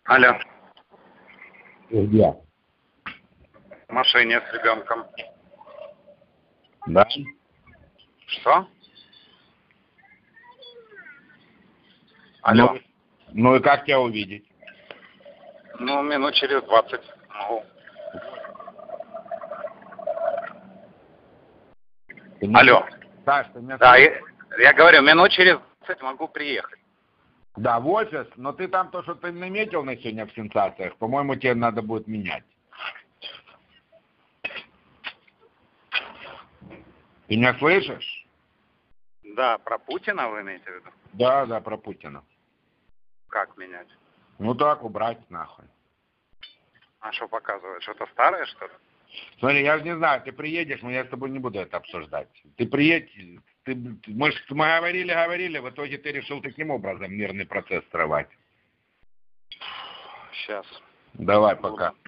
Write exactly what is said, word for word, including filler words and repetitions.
Алло. Где? В машине с ребенком. Да? Что? Алло. Ну, ну и как тебя увидеть? Ну, минут через двадцать могу. Ты меня Алло. слышишь? Саш, ты меня Да, слышишь? я, я говорю, минут через двадцать могу приехать. Да, в офис, но ты там то, что ты наметил на сегодня в сенсациях, по-моему, тебе надо будет менять. Ты меня слышишь? Да, про Путина вы имеете в виду? Да, да, про Путина. Как менять? Ну так, убрать нахуй. А что показывает? Что-то старое, что ли? Смотри, я же не знаю, ты приедешь, но я с тобой не буду это обсуждать. Ты приедь, ты, мы, ж- мы говорили, говорили, в итоге ты решил таким образом мирный процесс срывать. Сейчас. Давай, пока.